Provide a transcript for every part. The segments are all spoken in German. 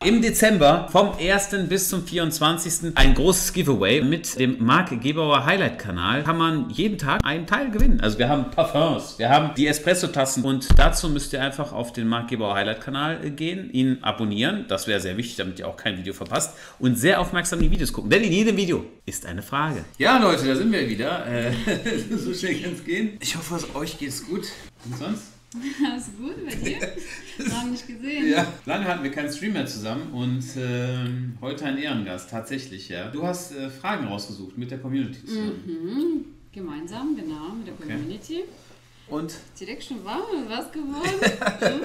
Im Dezember vom 1. bis zum 24. ein großes Giveaway mit dem Marc Gebauer Highlight-Kanal. Kann man jeden Tag einen Teil gewinnen. Also wir haben Parfums, wir haben die Espresso-Tassen und dazu müsst ihr einfach auf den Marc Gebauer Highlight-Kanal gehen, ihn abonnieren. Das wäre sehr wichtig, damit ihr auch kein Video verpasst und sehr aufmerksam die Videos gucken. Denn in jedem Video ist eine Frage. Ja Leute, da sind wir wieder. So schnell kann es gehen. Ich hoffe, euch geht's gut. Und sonst? Alles gut bei dir? Lange nicht gesehen. Ja, lange hatten wir keinen Stream mehr zusammen und heute ein Ehrengast, tatsächlich, ja. Du hast Fragen rausgesucht mit der Community zusammen. Gemeinsam, genau, mit der Community. Und? Direkt schon warm, was geworden?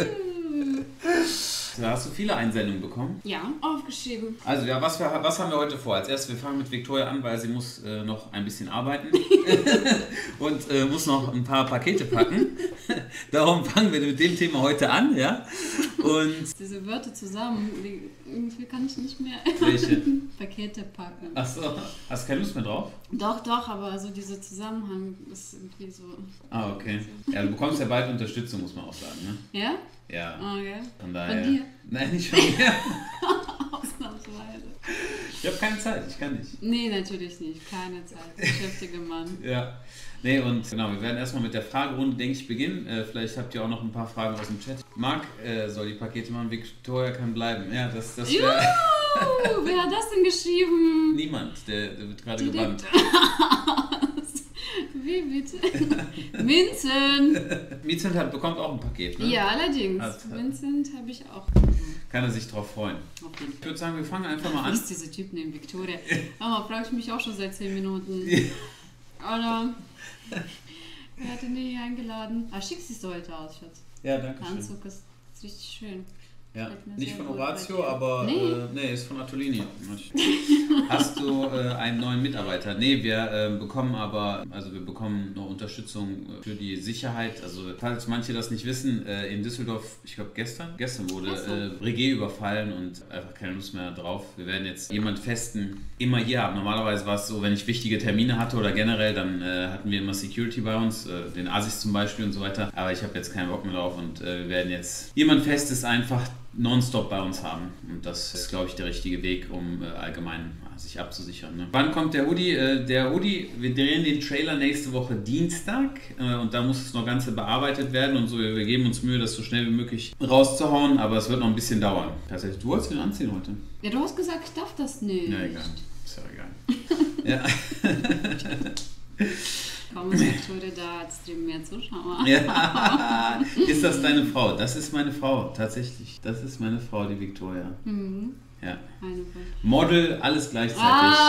Da hast du viele Einsendungen bekommen. Ja, aufgeschrieben. Also ja, was haben wir heute vor? Als erstes, wir fangen mit Victoria an, weil sie muss noch ein bisschen arbeiten und muss noch ein paar Pakete packen. Darum fangen wir mit dem Thema heute an, ja. Und diese Wörter zusammen, irgendwie kann ich nicht mehr Pakete packen. Ach so, hast du keine Lust mehr drauf? Doch, aber so dieser Zusammenhang ist irgendwie so... Ah, okay. Ja, du bekommst ja bald Unterstützung, muss man auch sagen, ne? Ja? Ja. Okay. Von daher... Von dir? Nein, nicht von mir. Ausnahmsweise. Ich habe keine Zeit, ich kann nicht. Nee, natürlich nicht. Keine Zeit. Beschäftiger Mann. Ja. Nee, und genau, wir werden erstmal mit der Fragerunde, denke ich, beginnen. Vielleicht habt ihr auch noch ein paar Fragen aus dem Chat. Marc soll die Pakete machen, Victoria kann bleiben. Ja, das wäre... Wer hat das denn geschrieben? Niemand, der wird gerade gebannt. Wie bitte? Vincent! Vincent bekommt auch ein Paket, ne? Ja, allerdings. Vincent habe ich auch. Kann er sich drauf freuen. Okay. Ich würde sagen, wir fangen einfach mal an. Was ist dieser Typ neben Victoria? Aber frage ich mich auch schon seit 10 Minuten. Oder? Wer hat denn hier eingeladen? Ah, schick siehst du heute aus, Schatz. Ja, danke schön. Der Anzug ist richtig schön. Ja, nicht von Horatio, aber nee, ist von Attolini. Hast du einen neuen Mitarbeiter? Nee, wir bekommen noch Unterstützung für die Sicherheit. Also falls manche das nicht wissen, in Düsseldorf, ich glaube gestern wurde Breguet überfallen und einfach keine Lust mehr drauf. Wir werden jetzt jemanden festen immer hier haben. Normalerweise war es so, wenn ich wichtige Termine hatte oder generell, dann hatten wir immer Security bei uns, den Asis zum Beispiel und so weiter. Aber ich habe jetzt keinen Bock mehr drauf und wir werden jetzt jemand Festes einfach nonstop bei uns haben. Und das ist, glaube ich, der richtige Weg, um allgemein sich abzusichern. Ne? Wann kommt der Hoodie? Wir drehen den Trailer nächste Woche Dienstag und da muss es noch Ganze bearbeitet werden und so. Wir geben uns Mühe, das so schnell wie möglich rauszuhauen, aber es wird noch ein bisschen dauern. Tatsächlich, du wolltest ihn anziehen heute? Ja, du hast gesagt, ich darf das nicht. Ja, egal. Ist ja egal. Ja. Warum ist Victoria da? Jetzt drehen mehr Zuschauer. Ja. Ist das deine Frau? Das ist meine Frau, tatsächlich. Das ist meine Frau, die Victoria. Mhm. Ja. Eine Model, alles gleichzeitig.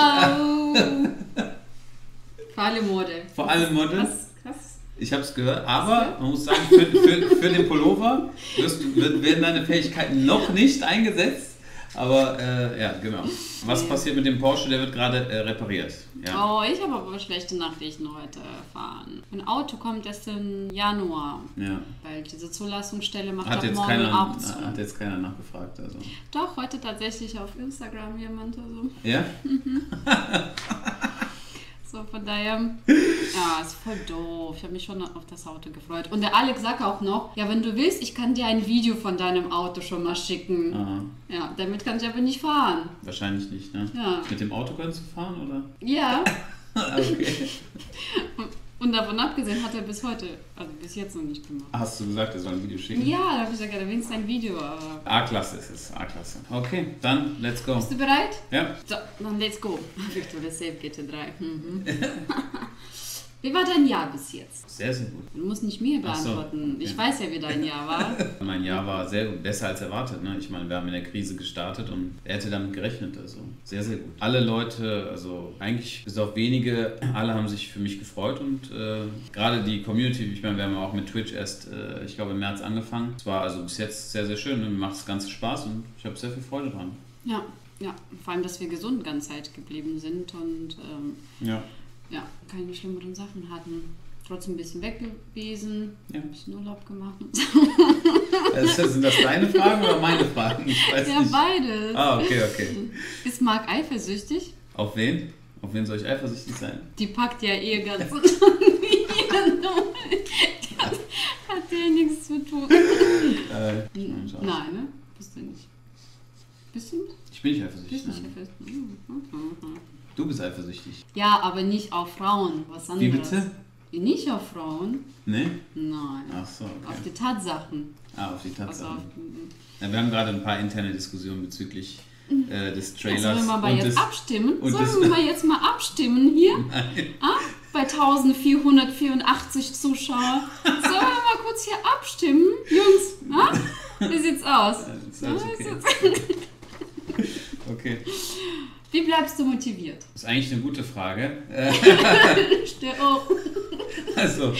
Vor allem Model. Vor allem Model. Krass. Ich habe es gehört, aber man muss sagen, für den Pullover werden deine Fähigkeiten noch nicht eingesetzt. Aber ja, genau. Was passiert mit dem Porsche? Der wird gerade repariert. Ja. Oh, ich habe aber schlechte Nachrichten heute erfahren. Ein Auto kommt erst im Januar. Ja. Weil diese Zulassungsstelle macht ab morgen auch zu. Hat jetzt keiner nachgefragt. Also. Doch, heute tatsächlich auf Instagram jemand oder so. Ja? So, von daher, ja, ist voll doof. Ich habe mich schon auf das Auto gefreut. Und der Alex sagt auch noch, ja, wenn du willst, ich kann dir ein Video von deinem Auto schon mal schicken. Aha. Ja, damit kann ich aber nicht fahren. Wahrscheinlich nicht, ne? Ja. Mit dem Auto kannst du fahren, oder? Ja. Okay. Und davon abgesehen hat er bis heute, also bis jetzt noch nicht gemacht. Hast du gesagt, er soll ein Video schicken? Ja, da habe ich gesagt, ja, da wenigstens ein Video. A-Klasse ist es, A-Klasse. Okay, dann let's go. Bist du bereit? Ja. So, dann let's go. Victoria Safe GT3. Mhm. Wie war dein Jahr bis jetzt? Sehr, sehr gut. Du musst nicht mir beantworten. So, okay. Ich weiß ja, wie dein Jahr war. Mein Jahr war sehr gut, besser als erwartet. Ne? Ich meine, wir haben in der Krise gestartet und er hätte damit gerechnet. Also sehr, sehr gut. Alle Leute, also eigentlich bis auf wenige, alle haben sich für mich gefreut und gerade die Community, ich meine, wir haben auch mit Twitch erst, ich glaube, im März angefangen. Es war also bis jetzt sehr, sehr schön. Ne? Mir macht das Ganze Spaß und ich habe sehr viel Freude dran. Ja, ja. Vor allem, dass wir gesund ganze Zeit geblieben sind und ja, keine schlimmeren Sachen hatten. Trotzdem ein bisschen weg gewesen, ein bisschen Urlaub gemacht. Sind das deine Fragen oder meine Fragen? Ich weiß nicht. Beides. Ah, okay. Ist Marc eifersüchtig? Auf wen? Auf wen soll ich eifersüchtig sein? Die packt ja ganz hat ja nichts zu tun. Nein, ne? Bist du nicht. Bist du? Ich bin nicht eifersüchtig. Bist nicht eifersüchtig? Du bist eifersüchtig. Ja, aber nicht auf Frauen. Was anderes. Wie bitte? Nicht auf Frauen. Nee? Nein. Ach so, okay. Auf die Tatsachen. Auf die Tatsachen. Also ja, wir haben gerade ein paar interne Diskussionen bezüglich des Trailers. Sollen wir mal jetzt abstimmen? Sollen wir jetzt mal abstimmen hier? Nein. Bei 1484 Zuschauer. Sollen wir mal kurz hier abstimmen? Jungs, wie sieht's aus? Ist alles okay. Okay. Wie bleibst du motiviert? Das ist eigentlich eine gute Frage. Also,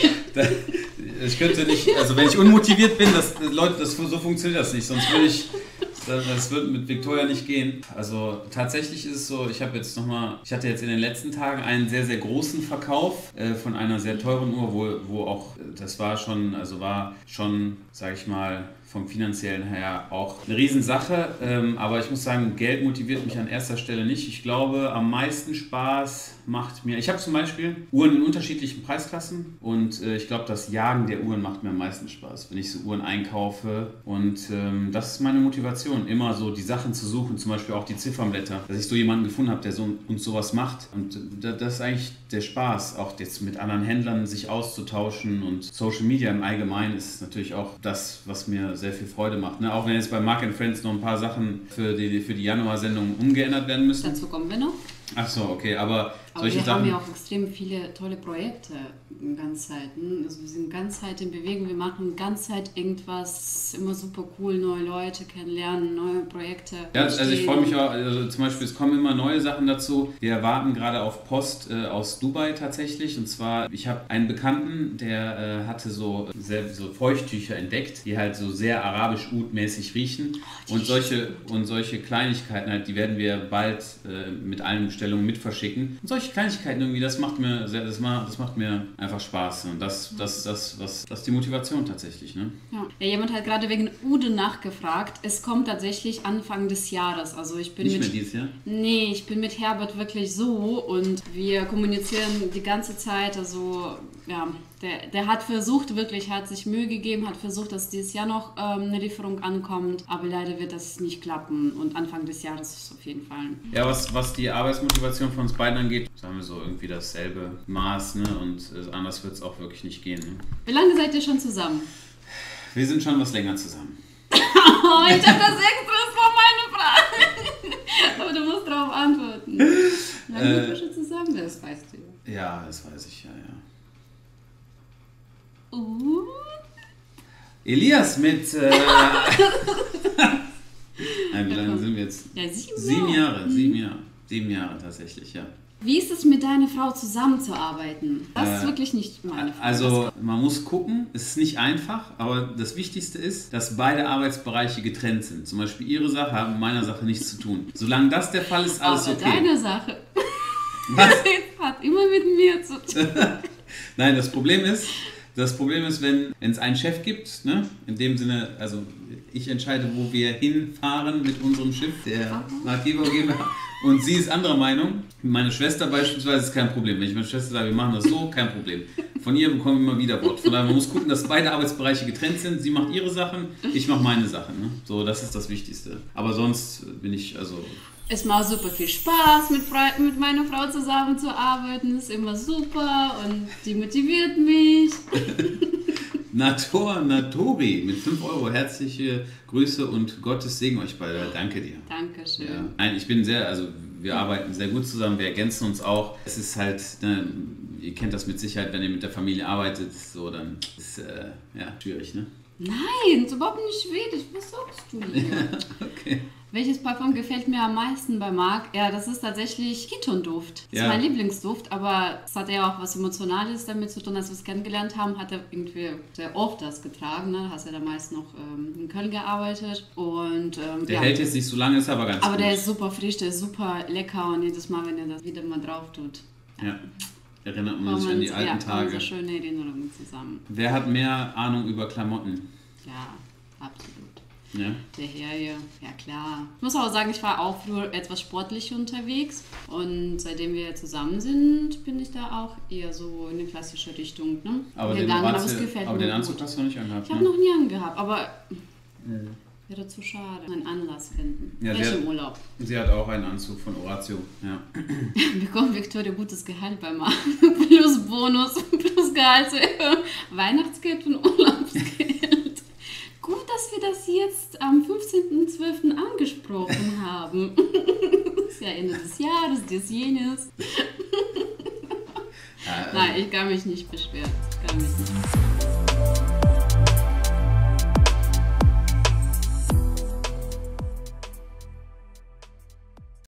ich könnte nicht, also wenn ich unmotiviert bin, Leute, so funktioniert das nicht, sonst würde ich, das wird mit Victoria nicht gehen. Also tatsächlich ist es so, ich hatte jetzt in den letzten Tagen einen sehr, sehr großen Verkauf von einer sehr teuren Uhr, wo auch, das war schon, sage ich mal, vom Finanziellen her auch eine Riesensache, aber ich muss sagen, Geld motiviert mich an erster Stelle nicht. Ich glaube, am meisten Spaß macht mir, ich habe zum Beispiel Uhren in unterschiedlichen Preisklassen und ich glaube, das Jagen der Uhren macht mir am meisten Spaß, wenn ich so Uhren einkaufe und das ist meine Motivation, immer so die Sachen zu suchen, zum Beispiel auch die Ziffernblätter, dass ich so jemanden gefunden habe, der uns sowas macht und das ist eigentlich der Spaß, auch jetzt mit anderen Händlern sich auszutauschen und Social Media im Allgemeinen ist natürlich auch das, was mir sehr viel Freude macht. Ne? Auch wenn jetzt bei Mark & Friends noch ein paar Sachen für die Januar-Sendung umgeändert werden müssen. Dazu kommen wir noch. Ach so, okay, aber solche wir Sachen... haben ja auch extrem viele tolle Projekte in Ganzzeiten. Also wir sind Ganzzeit in Bewegung, wir machen Ganzzeit irgendwas, immer super cool, neue Leute kennenlernen, neue Projekte. Ja, also ich freue mich auch, also zum Beispiel es kommen immer neue Sachen dazu. Wir warten gerade auf Post aus Dubai tatsächlich und zwar, ich habe einen Bekannten, der hatte so Feuchttücher entdeckt, die halt so sehr arabisch-Oud-mäßig riechen und solche Kleinigkeiten halt, die werden wir bald mit allen Bestellungen mit verschicken. Und solche Kleinigkeiten irgendwie, das macht mir einfach Spaß. Und das ist die Motivation tatsächlich. Ne? Ja, jemand hat gerade wegen Ude nachgefragt. Es kommt tatsächlich Anfang des Jahres. Also ich bin nicht mehr dieses Jahr? Nee, ich bin mit Herbert wirklich so und wir kommunizieren die ganze Zeit. Also ja, der hat versucht, wirklich, hat sich Mühe gegeben, hat versucht, dass dieses Jahr noch eine Lieferung ankommt. Aber leider wird das nicht klappen. Und Anfang des Jahres ist auf jeden Fall. Ja, was die Arbeitsmotivation von uns beiden angeht, sagen wir so irgendwie dasselbe Maß, ne? Und anders wird es auch wirklich nicht gehen. Ne? Wie lange seid ihr schon zusammen? Wir sind schon was länger zusammen. Ich habe das extra, das war meine Frage. Aber du musst darauf antworten. Wie lange sind wir schon zusammen? Das weißt du ja. Ja, das weiß ich, ja. Elias mit... Nein, wie lange sind wir jetzt? Ja, 7 Jahre. 7 Jahre tatsächlich, ja. Wie ist es, mit deiner Frau zusammenzuarbeiten? Das ist wirklich nicht meine Frage. Also man muss gucken, es ist nicht einfach, aber das Wichtigste ist, dass beide Arbeitsbereiche getrennt sind. Zum Beispiel ihre Sache hat mit meiner Sache nichts zu tun. Solange das der Fall ist, alles aber okay. Deine Sache Was? hat immer mit mir zu tun. Nein, das Problem ist, wenn es einen Chef gibt, ne? In dem Sinne, also ich entscheide, wo wir hinfahren mit unserem Schiff, der Markivo GmbH, und sie ist anderer Meinung. Meine Schwester beispielsweise ist kein Problem. Wenn ich meine Schwester sage, wir machen das so, kein Problem. Von ihr bekommen wir immer wieder Wort. Von daher, man muss gucken, dass beide Arbeitsbereiche getrennt sind. Sie macht ihre Sachen, ich mache meine Sachen. Ne? So, das ist das Wichtigste. Aber sonst bin ich, Es macht super viel Spaß, mit meiner Frau zusammenzuarbeiten. Ist immer super und die motiviert mich. Natori mit 5 €. Herzliche Grüße und Gottes Segen euch beide. Danke dir. Dankeschön. Ja. Nein, ich bin wir arbeiten sehr gut zusammen, wir ergänzen uns auch. Es ist halt, ne, ihr kennt das mit Sicherheit, wenn ihr mit der Familie arbeitet, so, dann ist schwierig, ne? Nein, ist überhaupt nicht schwierig. Was sagst du hier? Okay. Welches Parfum gefällt mir am meisten bei Marc? Ja, das ist tatsächlich Keton-Duft. Das ist mein Lieblingsduft, aber es hat ja auch was Emotionales damit zu tun, als wir es kennengelernt haben, hat er irgendwie sehr oft das getragen. Ne? Hast ja damals noch in Köln gearbeitet. Und, der hält jetzt nicht so lange, ist aber ganz gut. Aber der ist super frisch, der ist super lecker und jedes Mal, wenn er das wieder mal drauf tut. Ja. Erinnert man sich an die alten Tage. Ja, schöne Erinnerungen zusammen. Wer hat mehr Ahnung über Klamotten? Ja, absolut. Ja. Der Herr hier, ja klar. Ich muss auch sagen, ich war auch früher etwas sportlich unterwegs und seitdem wir zusammen sind, bin ich da auch eher so in eine klassische Richtung gegangen. Aber es gefällt mir den Anzug hast du noch nicht angehabt. Ich habe noch nie angehabt, aber Wäre zu schade. Einen Anlass finden. Ja, Welchen Urlaub? Sie hat auch einen Anzug von Oratio. Ja. Bekommt Victoria gutes Gehalt beim Mann. Plus Bonus, plus Gehaltserhöhung, Weihnachtsgeld und Urlaubsgeld. Gut, dass wir das jetzt am 15.12. angesprochen haben. Das ist ja Ende des Jahres, dies, jenes. Nein, ich kann mich nicht beschweren. Ich kann mich nicht beschweren.